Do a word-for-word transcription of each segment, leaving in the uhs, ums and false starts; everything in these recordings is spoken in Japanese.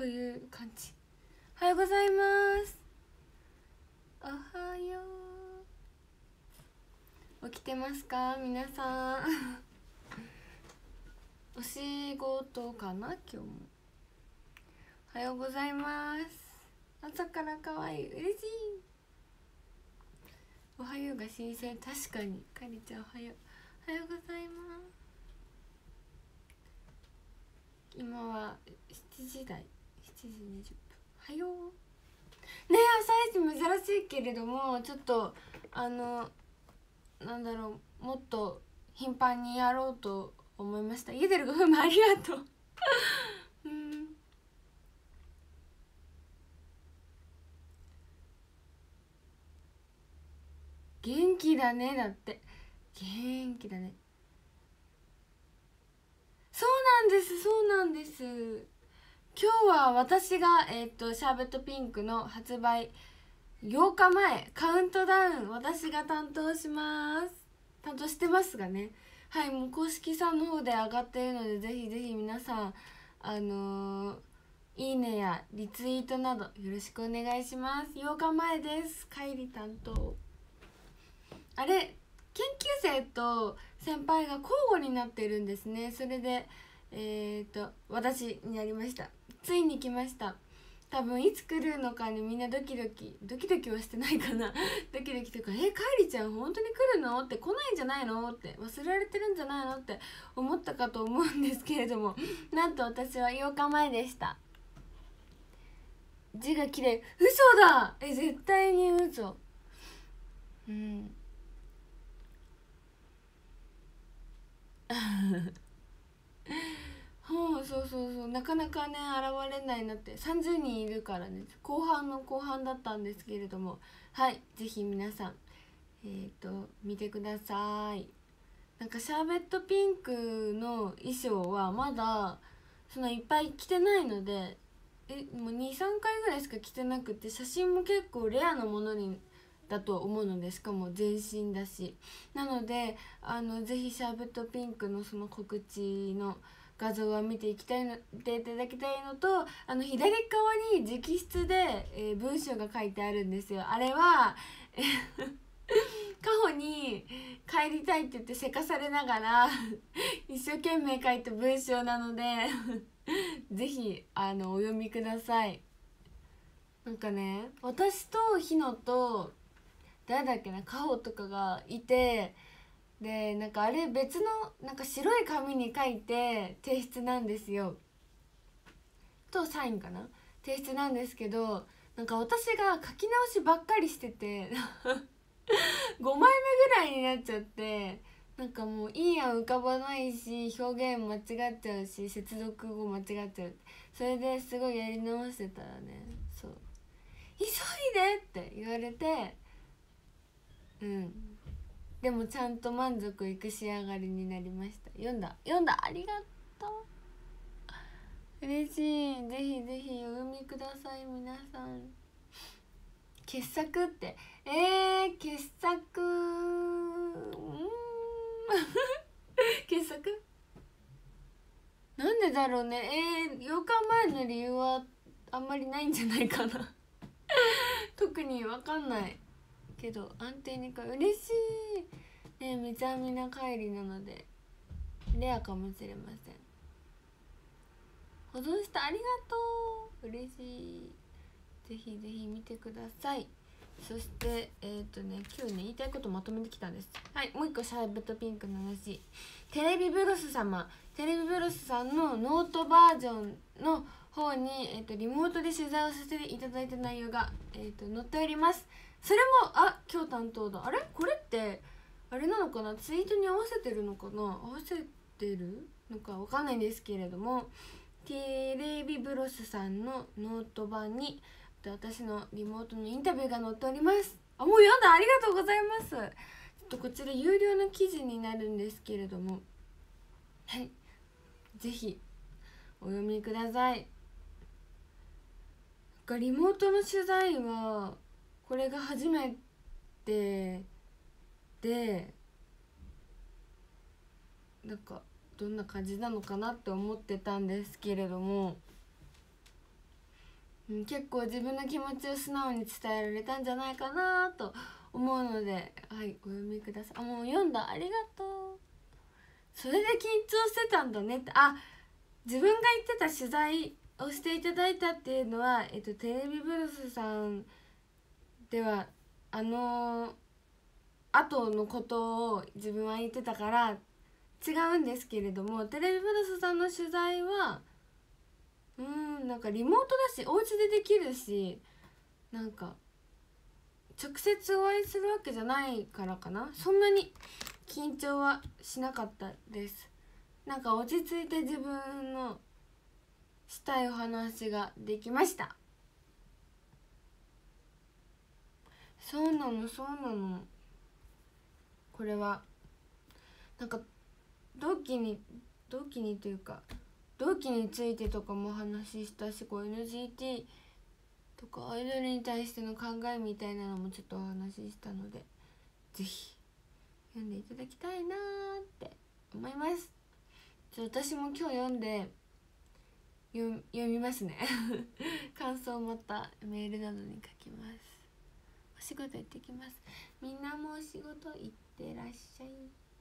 という感じ。おはようございます。おはよう。起きてますか皆さん。お仕事かな今日も。おはようございます。朝から可愛い、嬉しい。おはようが新鮮。確かにかりちゃんおはよう。おはようございます。今はしちじ台、しちじにじゅっぷん。おはようね。朝一珍しいけれども、ちょっとあのなんだろう、もっと頻繁にやろうと思いました。ゆでるごふんもありがとう。うん、元気だね。だって元気だね。そうなんです、そうなんです。今日は私が、えー、とシャーベットピンクの発売ようかまえカウントダウン、私が担当します担当してますがね。はい、もう公式さんの方で上がっているので、ぜひぜひ皆さんあのー、いいねやリツイートなどよろしくお願いします。ようかまえです。帰り担当。あれ、研究生と先輩が交互になっているんですね。それでえー、と私になりました。ついに来ました。多分いつ来るのかにみんなドキドキドキドキはしてないかな。ドキドキとか、えかいりちゃん本当に来るのって、来ないんじゃないのって、忘れられてるんじゃないのって思ったかと思うんですけれども、なんと私はようかまえでした。字が綺麗。嘘だ。え絶対に嘘。うんほう、そうそうそう、なかなかね現れないなって。さんじゅうにんいるからね、後半の後半だったんですけれども、はいぜひ皆さんえっ、ー、と見てください。なんかシャーベットピンクの衣装はまだそのいっぱい着てないので、えもうにさんかいぐらいしか着てなくて、写真も結構レアなものにだと思うので、しかも全身だし、なのであのぜひシャーベットピンクのその告知の画像は見ていきたいのでいただきたいのと、あの左側に直筆で、えー、文章が書いてあるんですよ。あれはカホに帰りたいって言ってせかされながら一生懸命書いた文章なのでぜひあのお読みください。なんかね、私とひのと誰だっけな、カホとかがいて、でなんかあれ別のなんか白い紙に書いて提出なんですよ。とサインかな、提出なんですけど、なんか私が書き直しばっかりしててごまいめぐらいになっちゃって、なんかもういい案浮かばないし、表現間違っちゃうし、接続語間違っちゃう。それですごいやり直してたらね、そう急いでって言われて、うんでもちゃんと満足いく仕上がりになりました。読んだ読んだありがとう、嬉しい。ぜひぜひお読みください皆さん。傑作って、えー、傑作うーん傑作なんでだろうね。えー、ようかまえの理由はあんまりないんじゃないかな特に分かんないけど、安定にか嬉しいね。めちゃめちゃ帰りなのでレアかもしれません。保存してありがとう、嬉しい。ぜひぜひ見てください。そしてえっ、ー、とね今日ね言いたいことまとめてきたんです。はい、もう一個シャーベットピンクの話。テレビブロス様テレビブロスさんのノートバージョンの方に、えー、とリモートで取材をさせていただいた内容が、えー、と載っております。それもあ今日担当だ。あれこれってあれなのかな、ツイートに合わせてるのかな、合わせてるのかわかんないんですけれども、テレビブロスさんのノート版に私のリモートのインタビューが載っております。あ、もう読んだ、ありがとうございます。ちょっとこちら有料の記事になるんですけれども、はいぜひお読みください。リモートの取材はこれが初めてで、なんかどんな感じなのかなって思ってたんですけれども、 うん、結構自分の気持ちを素直に伝えられたんじゃないかなと思うので、はい、お読みください。あ、もう読んだ、ありがとう。それで緊張してたんだねって。あ、自分が言ってた取材をしていただいたっていうのは、えっと、テレビブロスさんではあの後のことを自分は言ってたから違うんですけれども、テレビブロスさんの取材はうーんなんかリモートだしお家でできるし、なんか直接お会いするわけじゃないからかな、そんなに緊張はしなかったです。なんか落ち着いて自分のしたいお話ができました。そうなのそうなの。これはなんか同期に同期にというか同期についてとかも話したし、こう エヌジーティー とかアイドルに対しての考えみたいなのもちょっとお話ししたので、ぜひ読んでいただきたいなーって思います。じゃあ私も今日読んで読読みますね感想をまたメールなどに書きます。お仕事行ってきます。みんなもお仕事行ってらっしゃい。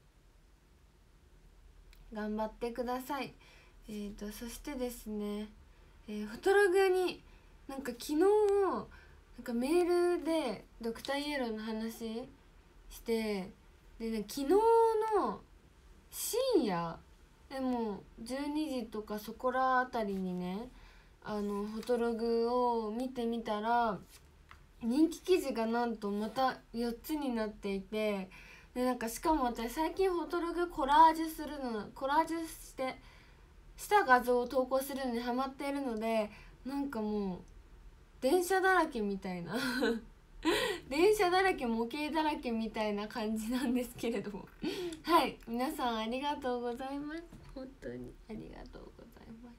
頑張ってください。えーとそしてですね、えー、フォトログになんか昨日なんかメールでドクターイエローの話してで、ね、昨日の深夜でもじゅうにじとかそこらあたりにね、あのフォトログを見てみたら人気記事がなんとまたよっつになっていて、でなんかしかも私最近フォトログコラージュするのコラージュしてした画像を投稿するのにハマっているので、なんかもう電車だらけみたいな電車だらけ模型だらけみたいな感じなんですけれどもはい、皆さんありがとうございます。本当にありがとうございます。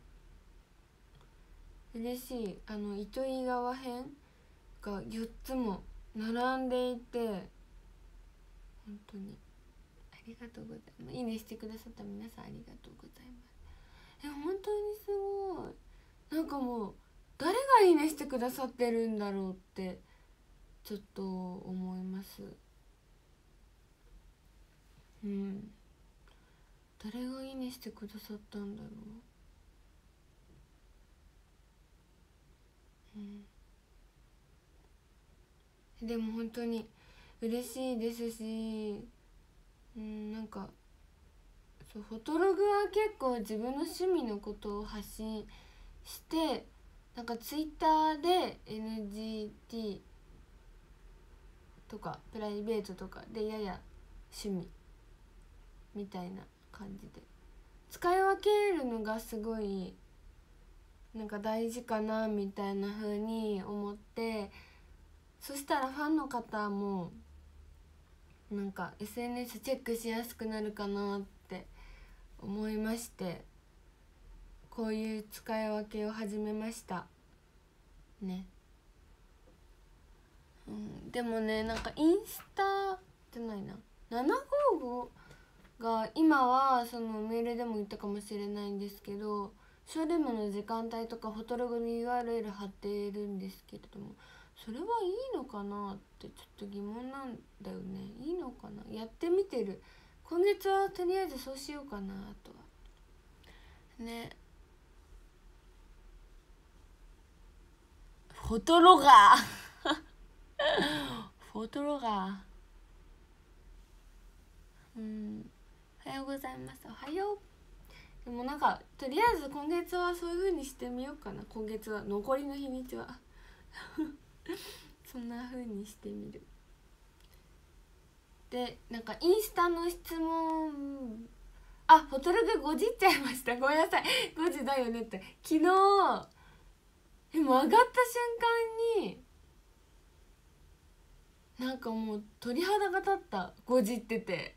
嬉しい。あの糸魚川編がよっつも並んでいて本当にありがとうございます。いいねしてくださった皆さんありがとうございます。え本当にすごい。なんかもう誰がいいねしてくださってるんだろうってちょっと思います。うん、誰がいいねしてくださったんだろう。うん、でも本当に嬉しいですし、うん、なんかそうフォトログは結構自分の趣味のことを発信して、なんかツイッターで エヌジーティー とかプライベートとかでやや趣味みたいな感じで使い分けるのがすごいなんか大事かなみたいな風に思って、そしたらファンの方もなんか エスエヌエス チェックしやすくなるかなって思いまして、こういう使い分けを始めましたね。うん、でもねなんかインスタじゃないなななごーごが今はそのメールでも言ったかもしれないんですけど、ショールームの時間帯とかフォトログに ユーアールエル 貼ってるんですけれども、それはいいのかなってちょっと疑問なんだよね。いいのかな、やってみてる。今月はとりあえずそうしようかなとはね。フォトロガーフォトロガーうんおはようございます。おはよう。でもなんかとりあえず今月はそういう風にしてみようかな。今月は残りの日にちはそんな風にしてみる。でなんかインスタの質問、あフォトログごじっちゃいました。ごめんなさいごじだよねって。昨日でも上がった瞬間になんかもう鳥肌が立った。ごじってて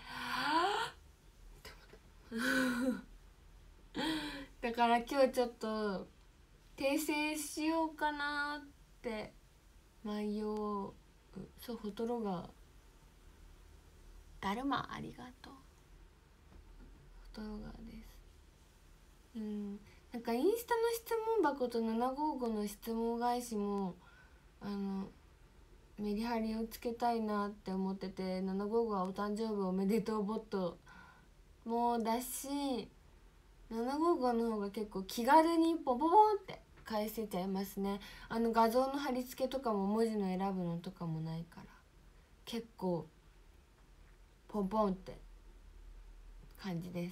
だから今日ちょっと訂正しようかなって迷う。そうフォトロガーだるまありがとう。フォトロガーです。うんなんかインスタの質問箱とななごーごの質問返しもあのメリハリをつけたいなって思ってて、ななごーごはお誕生日おめでとうボットもだし、ななごーごの方が結構気軽にポポポンって返せちゃいますね。あの画像の貼り付けとかも文字の選ぶのとかもないから結構ポンポンって感じです。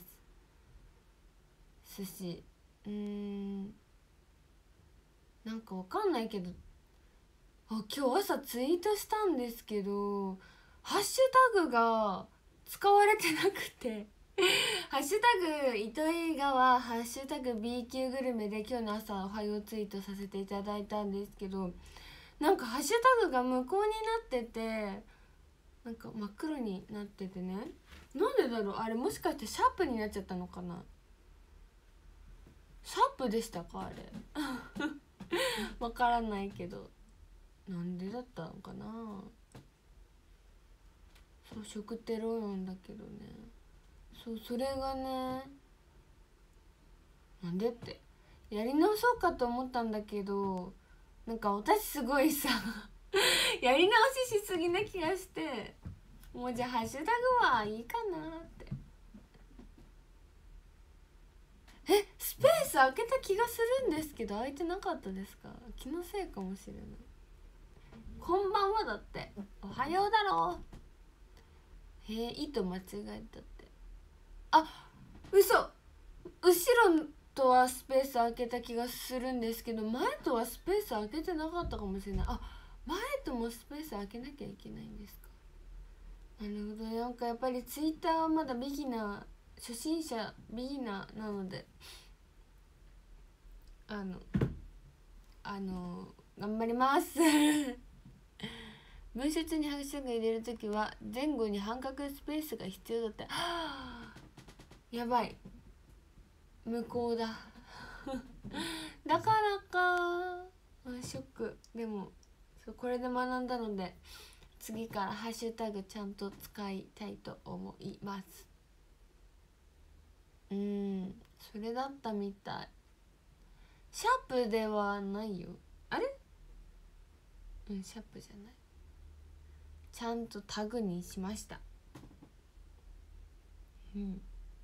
寿司うーんなんかわかんないけど、あ今日朝ツイートしたんですけどハッシュタグが使われてなくてハッシュタグ糸魚川ハッシュタグ ビーキュー グルメで今日の朝おはようツイートさせていただいたんですけど、なんかハッシュタグが無効になってて、なんか真っ黒になっててね、なんでだろうあれ、もしかしてシャープになっちゃったのかな。シャープでしたかあれわからないけどなんでだったのかな。そう食テロなんだけどね、そうそれがね、なんでってやり直そうかと思ったんだけど、なんか私すごいさやり直ししすぎな気がして、もうじゃあハッシュタグはいいかなって。えスペース開けた気がするんですけど開いてなかったですか。気のせいかもしれない。こんばんはだって、おはようだろう。へえ糸間違えたって。あ嘘、後ろとはスペース開けた気がするんですけど前とはスペース開けてなかったかもしれない。あ前ともスペース開けなきゃいけないんですか。なるほど。なんかやっぱりツイッターはまだビギナー初心者ビギナーなのであのあの頑張ります文章にハッシュタグ入れるときは前後に半角スペースが必要だった。はあやばい無効だだからかショック。でもそうこれで学んだので次からハッシュタグちゃんと使いたいと思います。うーんそれだったみたい。シャープではないよ。あれうんシャープじゃない。ちゃんとタグにしました。うん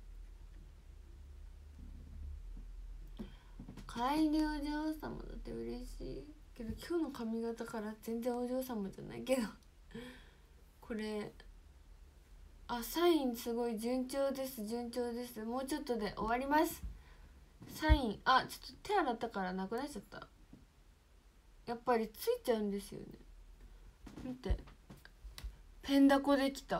帰りお嬢様だって嬉しいけど今日の髪型から全然お嬢様じゃないけどこれあサインすごい順調です順調です。もうちょっとで終わります。サインあちょっと手洗ったからなくなっちゃった。やっぱりついちゃうんですよね。見てペンダコできた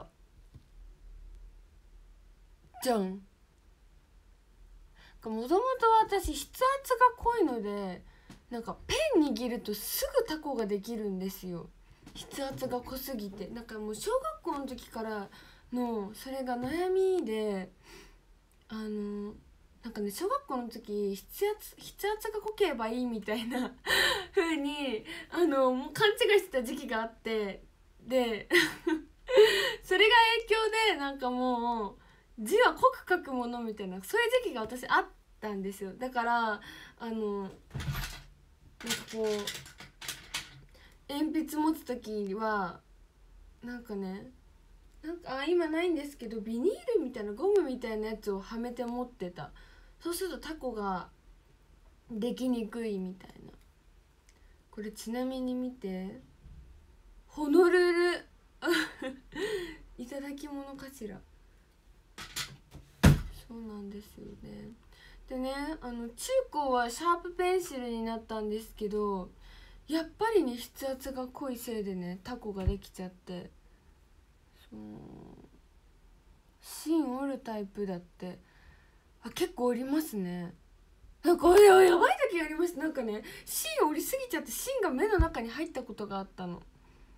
じゃん。もともと私筆圧が濃いのでなんかペン握るとすぐタコができるんですよ。筆圧が濃すぎてなんかもう小学校の時からのそれが悩みで、あのなんかね小学校の時筆圧筆圧が濃ければいいみたいな風にあのもう勘違いしてた時期があって、でそれが影響でなんかもう字は濃く書くものみたいなそういう時期が私あったんですよ。だからあのなんかこう鉛筆持つ時はなんかねなんかあ今ないんですけどビニールみたいなゴムみたいなやつをはめて持ってた。そうするとタコができにくいみたいな。これちなみに見てホノルルいただき物かしら。そうなんですよね。でねあの中高はシャープペンシルになったんですけどやっぱりね筆圧が濃いせいでねタコができちゃって、そう芯折るタイプだってあ結構折りますね。なんかややばい時ありました。なんかね芯折りすぎちゃって芯が目の中に入ったことがあったの。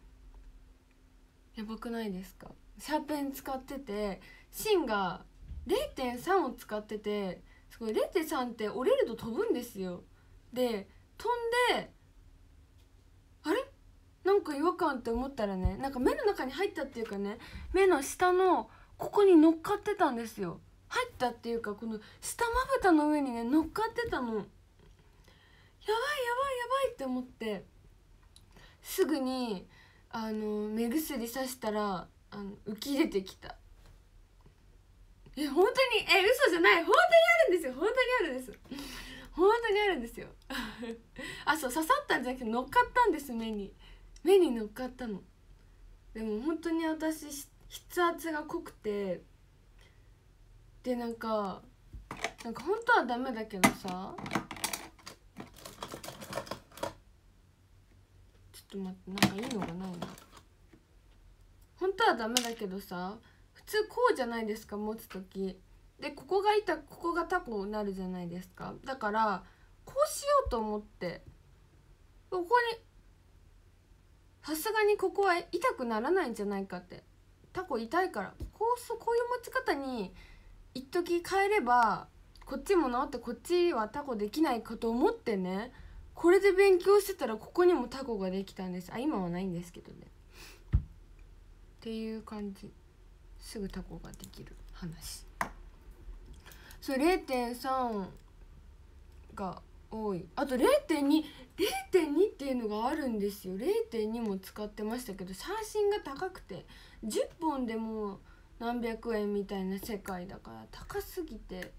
やばくないですか。シャーペン使ってて芯が れいてんさん を使っててすごい れいてんさん って折れると飛ぶんですよ。で飛んであれなんか違和感って思ったらねなんか目の中に入ったっていうかね目の下のここに乗っかってたんですよ。 入ったっていうか、この下まぶたの上にね乗っかってたの。やばいやばいやばいって思って、すぐにあの目薬さしたらあの浮き出てきた。え本当に、え嘘じゃない、本当にあるんですよ、本当にあるんです本当にあるんですよあ、そう、刺さったんじゃなくて乗っかったんです。目に目に乗っかったの。でも本当に私筆圧が濃くて、でなんかなんか本当はダメだけどさ、ちょっと待って、なんかいいのがないな。本当はダメだけどさ、普通こうじゃないですか、持つ時で、ここが痛く、ここがタコになるじゃないですか。だからこうしようと思って、ここにさすがにここは痛くならないんじゃないかって、タコ痛いからこうそこういう持ち方に一時変えればこっちも治ってこっちはタコできないかと思ってね、これで勉強してたらここにもタコができたんです。あ、今はないんですけどねっていう感じ。すぐタコができる話。そう れいてんさん が多い。あと れいてんに れいてんに っていうのがあるんですよ。 れいてんに も使ってましたけど、写真が高くてじゅっぽんでも何百円みたいな世界だから高すぎて、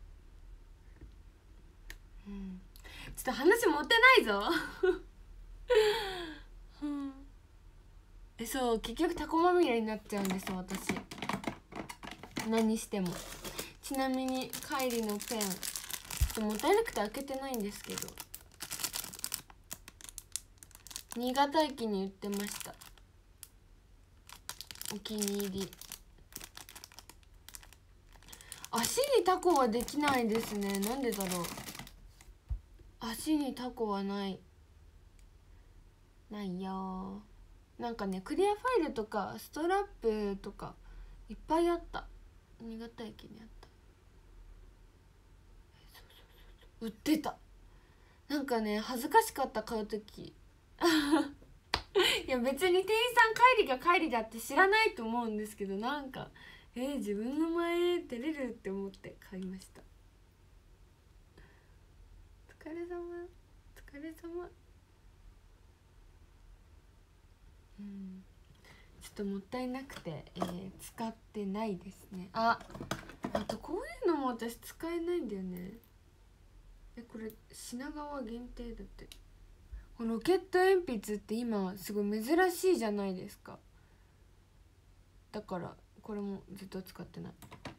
うん、ちょっと話持ってないぞうん、えそう結局タコまみれになっちゃうんです私、何しても。ちなみにカイリのペンちょっともったいなくて開けてないんですけど、新潟駅に売ってました。お気に入り。足にタコはできないですね。なんでだろう。足にタコはないないよ。なんかねクリアファイルとかストラップとかいっぱいあった。新潟駅にあった。売ってた。なんかね恥ずかしかった買う時いや別に店員さん帰りが帰りだって知らないと思うんですけど、なんかえー、自分の前照れるって思って買いました。お疲れ様お疲れ様。うん、ちょっともったいなくて、えー、使ってないですね。あ、あとこういうのも私使えないんだよね。えこれ品川限定だって。このロケット鉛筆って今すごい珍しいじゃないですか。だからこれもずっと使ってない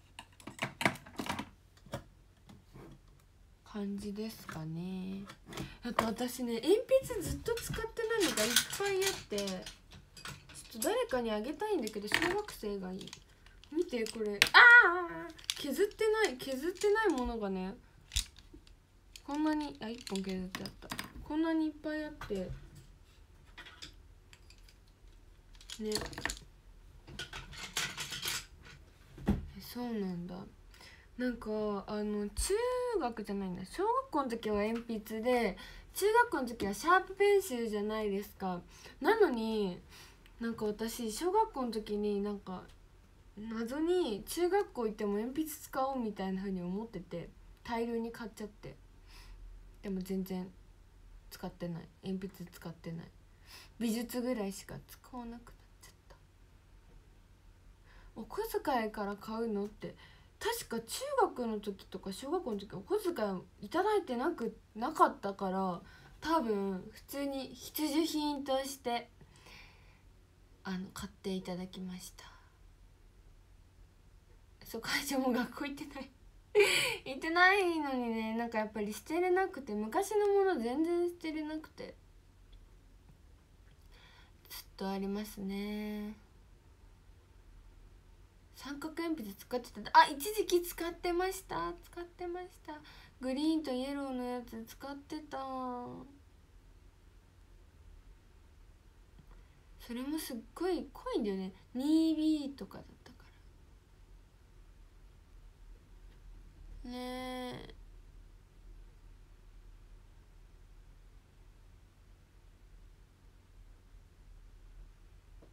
感じですかね。あと私ね鉛筆ずっと使ってないのがいっぱいあって、ちょっと誰かにあげたいんだけど小学生がいい。見てこれ、ああ削ってない削ってないものがねこんなに、あいっぽん削ってあった。こんなにいっぱいあってね。そうなんだ。なんかあの中学じゃないんだ、小学校の時は鉛筆で、中学校の時はシャープペンシルじゃないですか。なのになんか私小学校の時になんか謎に中学校行っても鉛筆使おうみたいな風に思ってて大量に買っちゃって、でも全然使ってない。鉛筆使ってない。美術ぐらいしか使わなくなっちゃった。お小遣いから買うのって確か中学の時とか小学校の時お小遣いいただいてなくなかったから、多分普通に必需品としてあの買っていただきました。そう、会社も学校行ってない行ってないのにね、なんかやっぱり捨てれなくて、昔のもの全然捨てれなくてずっとありますね。三角鉛筆使ってた。あ、一時期使ってました使ってましたグリーンとイエローのやつ使ってた。それもすっごい濃いんだよね。 ツービー とかだったからねえ。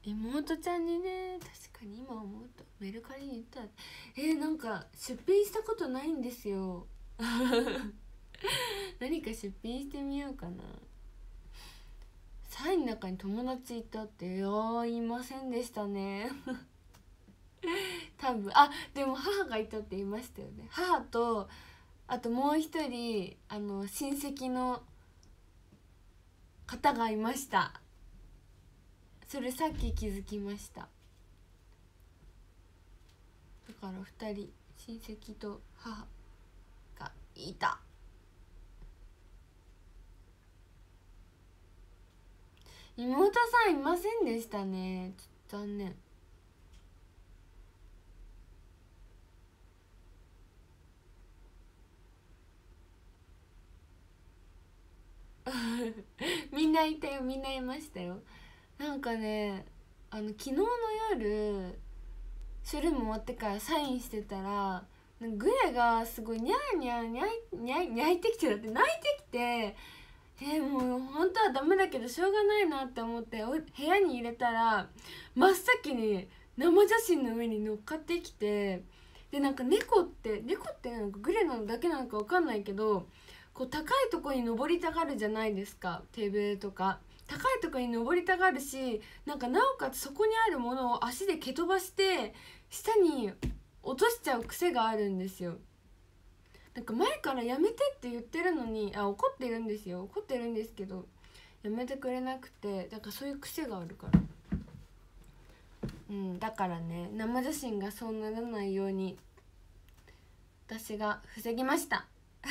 妹ちゃんにね、確かに今思うとメルカリに言ったら、えー、なんか出品したことないんですよ何か出品してみようかな。サインの中に友達いたって、いやーいませんでしたね多分。あ、でも母がいたって言いましたよね。母とあともう一人あの親戚の方がいました。それさっき気づきました。だからふたり親戚と母がいた。妹さんいませんでしたね。ちょっと残念みんないたよ、みんないましたよ。なんかね、あの昨日の夜ショルム終わってからサインしてたら、グレがすごいニャーニャーニャイニャイニャイてきて、だって泣いてきて、えー、もう本当はダメだけどしょうがないなって思って部屋に入れたら、真っ先に生写真の上に乗っかってきて、でなんか猫って猫ってなんかグレなのだけなのか分かんないけど、こう高いとこに登りたがるじゃないですか。テーブルとか高いとこに登りたがるし、なんかなおかつそこにあるものを足で蹴飛ばして下に落としちゃう癖があるんですよ。なんか前からやめてって言ってるのに、あ、怒ってるんですよ、怒ってるんですけどやめてくれなくて、だからそういう癖があるから、うん、だからね、生写真がそうならないように私が防ぎました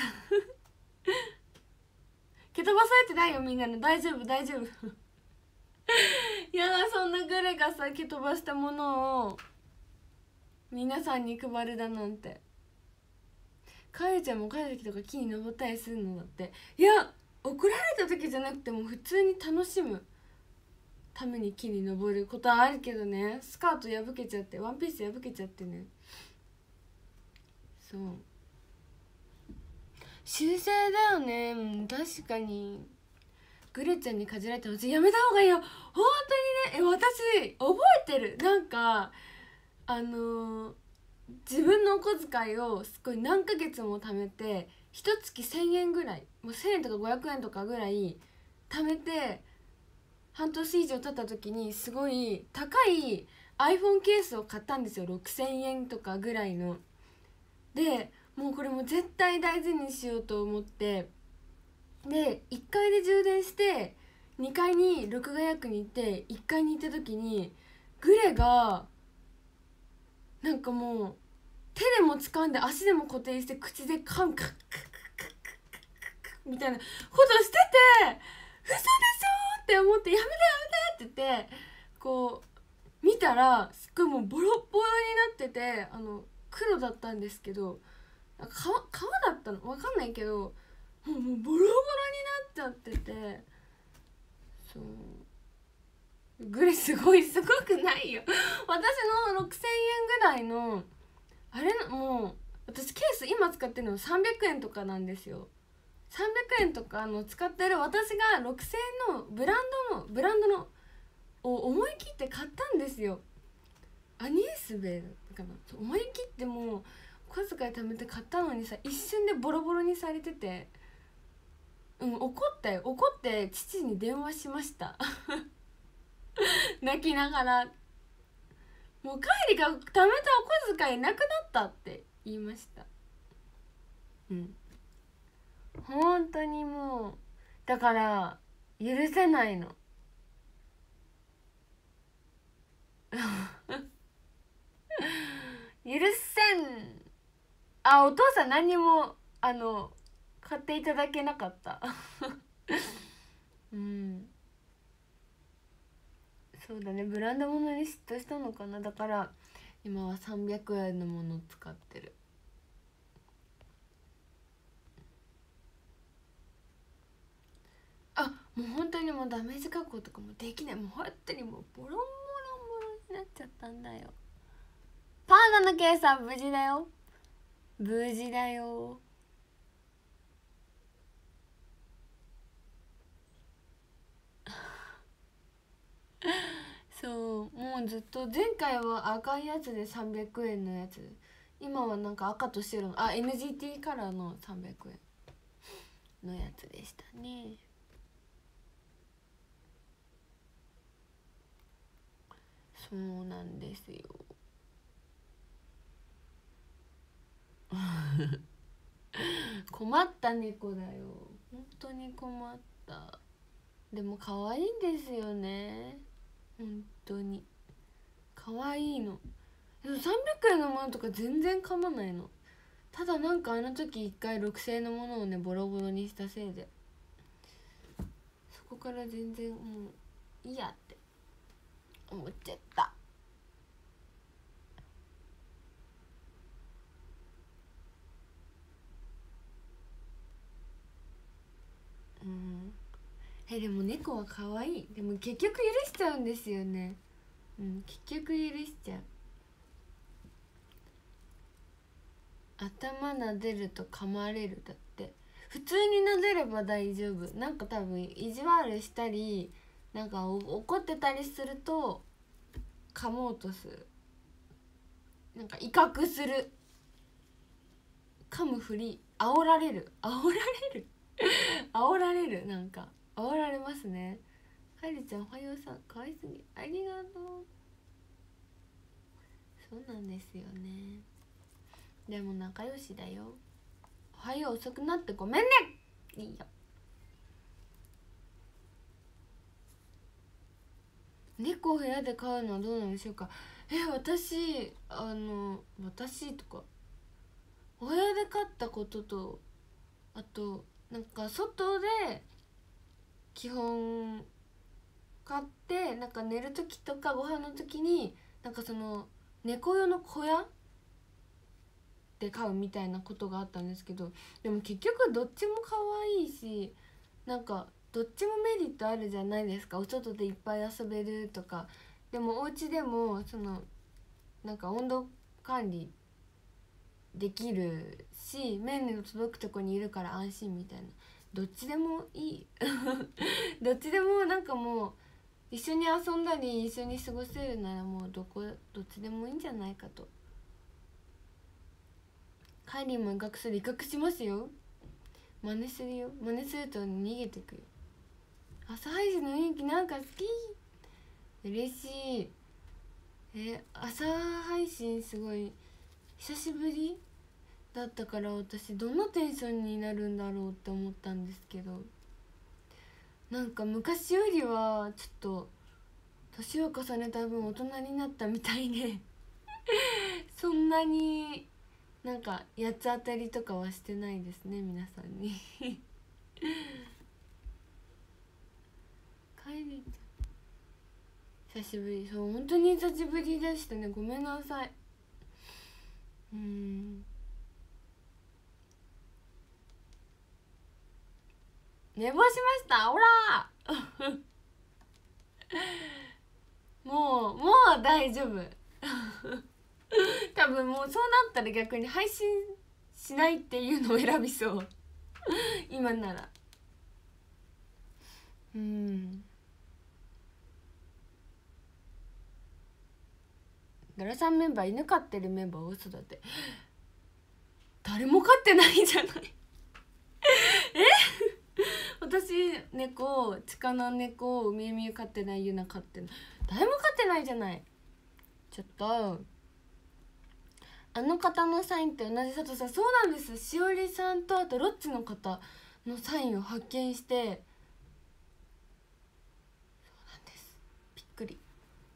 蹴飛ばされてないよみんなの、大丈夫大丈夫いやだ、そんなグレがさ蹴飛ばしたものを皆さんに配るだなんて。かえちゃんも帰る時とか木に登ったりするのだって。いや、怒られた時じゃなくても普通に楽しむために木に登ることはあるけどね、スカート破けちゃって、ワンピース破けちゃってね。そう、修正だよね、うん、確かに。グレちゃんにかじられてもやめた方がいいよ本当にね。え、私覚えてる、なんかあのー、自分のお小遣いをすごい何ヶ月も貯めて、ひとつきせんえんぐらい、もうせんえんとかごひゃくえんとかぐらい貯めて、半年以上経った時にすごい高い iPhone ケースを買ったんですよ。ろくせんえんとかぐらいの。でもうこれも絶対大事にしようと思って、でいっかいで充電してにかいに録画役に行って、いっかいに行った時にグレがなんかもう手でも掴んで足でも固定して口でカンカンカンカンカンみたいなことしてて、嘘でしょって思って、やめてやめてって言ってこう見たら、すっごいもうボロボロになってて、あの黒だったんですけど、なんか皮だったの分かんないけど、もうもうボロボロになっちゃってて、そう、グレすごいすごくないよ私のろくせんえんぐらいのあれの、もう私ケース今使ってるのさんびゃくえんとかなんですよ。さんびゃくえんとかの使ってる私がろくせんえんのブランドのブランドのを思い切って買ったんですよ。アニエスベルかな、思い切ってもう小遣い貯めて買ったのにさ、一瞬でボロボロにされてて、うん、怒ったよ。怒って父に電話しました泣きながら、もう帰りが貯めたお小遣いなくなったって言いました。うん、本当にもうだから許せないの許せん。あ、お父さん何にもあの買っていただけなかったうん、そうだね、ブランド物に嫉妬したのかな。だから今はさんびゃくえんのものを使ってる。あ、もう本当にもうダメージ加工とかもできない、もう本当にもうボロンボロンボロンになっちゃったんだよ。パンダのケースは無事だよ、無事だよそう、 んずっと前回は赤いやつでさんびゃくえんのやつ、今はなんか赤と白のあ エヌジーティー カラーのさんびゃくえんのやつでしたね。そうなんですよ困った猫だよ、本当に困った。でも可愛いんですよね、本当に可愛いの。でもさんびゃくえんのものとか全然噛まないの。ただなんかあの時いっかいろくせんえんのものをねボロボロにしたせいで、そこから全然もういいやって思っちゃった。うん、えでも猫は可愛い。でも結局許しちゃうんですよね。うん、結局許しちゃう。頭撫でると噛まれるだって。普通に撫でれば大丈夫。なんか多分意地悪したりなんか怒ってたりすると噛もうとする、なんか威嚇する、噛むふり、煽られる煽られる煽られる、なんか煽られますね。カイリちゃんおはようさん、かわいすぎ、ありがとう。そうなんですよね。でも仲良しだよ。おはよう遅くなってごめんね。いいよ。猫を部屋で飼うのはどうなんでしょうか。え私あの私とかお部屋で飼ったことと、あとなんか外で基本飼って、なんか寝る時とかご飯の時になんかその猫用の小屋で飼うみたいなことがあったんですけど、でも結局どっちも可愛いし、なんかどっちもメリットあるじゃないですか。お外でいっぱい遊べるとか、でもお家でもそのなんか温度管理できるし、麺の届くとこにいるから安心みたいな、どっちでもいいどっちでもなんかもう一緒に遊んだり一緒に過ごせるならもうどこどっちでもいいんじゃないかと。カイリーも威嚇する。威嚇しますよ。真似するよ。真似すると逃げてくよ。朝配信の雰囲気なんか好き。嬉しい。え朝配信すごい久しぶりだったから、私どんなテンションになるんだろうって思ったんですけど、なんか昔よりはちょっと年を重ねた分大人になったみたいでそんなになんか八つ当たりとかはしてないですね、皆さんに帰りちゃん久しぶり。そう本当に久しぶりでしたね。ごめんなさい。うーん寝坊しました。オラもうもう大丈夫多分もうそうなったら逆に配信しないっていうのを選びそう今なら。うんドラさんメンバー犬飼ってるメンバーは嘘だって。誰も飼ってないじゃないえ私猫、チカナ猫、みゆみゆ飼ってない、ゆな飼ってない、誰も飼ってないじゃない。ちょっとあの方のサインって同じ佐藤さん。そうなんです。しおりさんとあとロッチの方のサインを発見して、そうなんです、びっくり。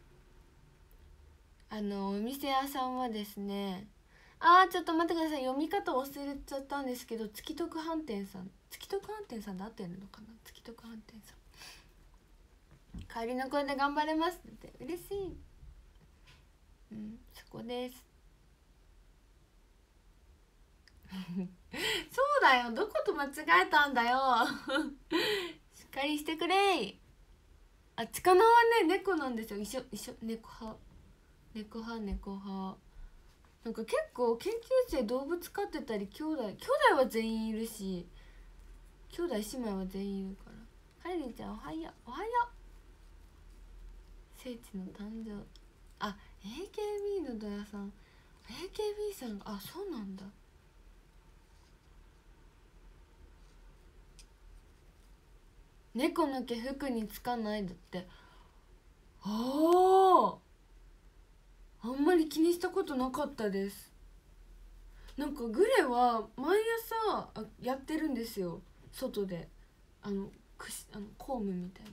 あのお店屋さんはですね、あーちょっと待ってください、読み方忘れちゃったんですけど、月徳飯店さん、月徳飯店さんで合ってるのかな。月徳飯店さん、帰りの声で頑張れますって嬉しい。うん、そこですそうだよ、どこと間違えたんだよしっかりしてくれ。あ、ちかなはね猫なんですよ。一緒一緒、猫派猫派猫派。なんか結構研究生動物飼ってたり、兄弟兄弟は全員いるし、兄弟姉妹は全員いるから。ハイリーちゃんおはよう。おはよう。聖地の誕生。 あ エーケービー のドヤさん エーケービー さんがあそうなんだ。猫の毛服につかないだって。あああんまり気にしたことなかったです。なんかグレは毎朝あやってるんですよ、外で。あのくしあのコームみたいな。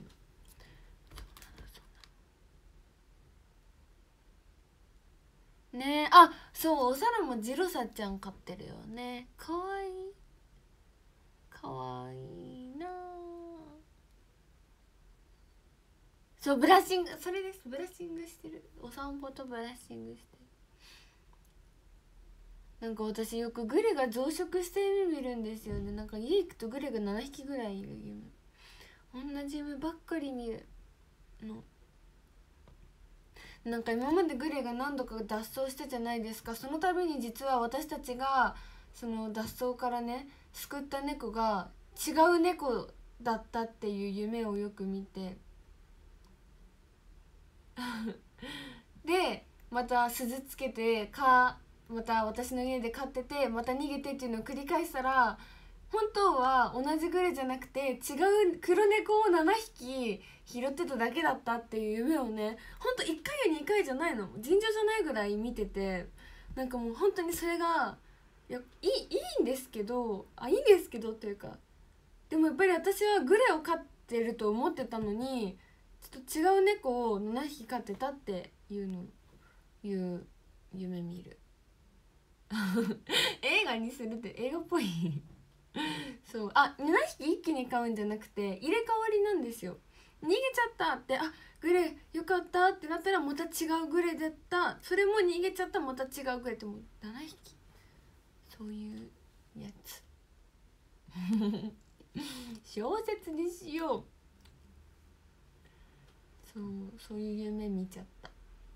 ねえ、あそうお猿もジロサちゃん飼ってるよね。かわいいかわいいな。そうブラッシング、それです、ブラッシングしてる。お散歩とブラッシングしてる。なんか私よくグレが増殖してる夢見るんですよね。なんか家行くとグレがななひきぐらいいる夢、同じ夢ばっかり見るの。なんか今までグレが何度か脱走したじゃないですか。その度に実は私たちがその脱走からね救った猫が違う猫だったっていう夢をよく見てでまた鈴つけてかまた私の家で飼っててまた逃げてっていうのを繰り返したら、本当は同じグレじゃなくて違う黒猫をななひき拾ってただけだったっていう夢をね、ほんといっかいやにかいじゃないの、尋常じゃないぐらい見てて、なんかもう本当にそれがいやいい、いいんですけどあいいんですけどっていうか、でもやっぱり私はグレを飼ってると思ってたのにちょっと違う猫をななひき飼ってたっていうのいう夢見る映画にするって映画っぽいそうあななひき一気に飼うんじゃなくて入れ替わりなんですよ。逃げちゃったってあグレよかったってなったらまた違うグレだった、それも逃げちゃったまた違うグレってもうななひき、そういうやつ小説にしよう。そうそういう夢見ちゃった。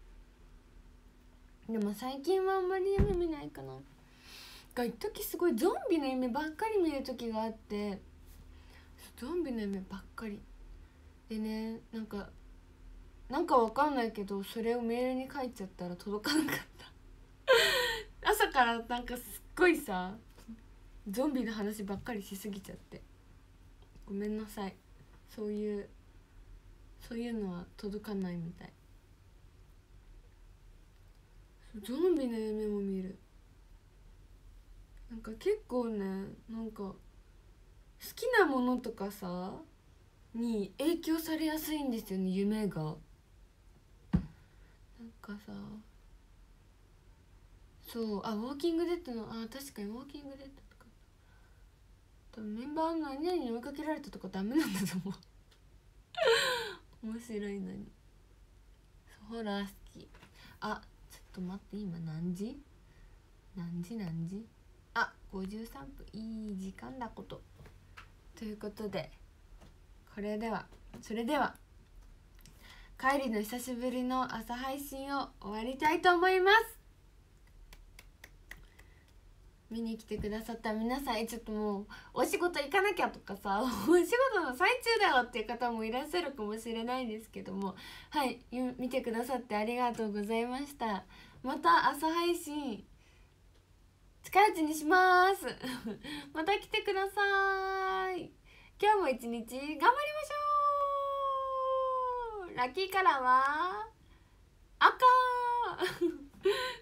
でも最近はあんまり夢見ないかな。が一時すごいゾンビの夢ばっかり見る時があって、ゾンビの夢ばっかりでね、なんかなんかわかんないけどそれをメールに書いちゃったら届かなかった朝からなんかすっごいさゾンビの話ばっかりしすぎちゃってごめんなさい。そういうそういうのは届かないみたい。ゾンビの夢も見る。なんか結構ね、なんか好きなものとかさに影響されやすいんですよね、夢が。なんかさそうあウォーキングデッドのあ確かにウォーキングデッドとか多分メンバーの何々に追いかけられたとかダメなんだと思う面白いのに。ホラー好き。あちょっと待って今何時何時何時あごじゅうさんぷん、いい時間だこと。ということでこれではそれでは帰りの久しぶりの朝配信を終わりたいと思います。見に来てくださった皆さん、ちょっともうお仕事行かなきゃとかさお仕事の最中だよっていう方もいらっしゃるかもしれないんですけども、はい見てくださってありがとうございました。また朝配信近いうちにしますまた来てください。今日も一日頑張りましょう。ラッキーカラーは赤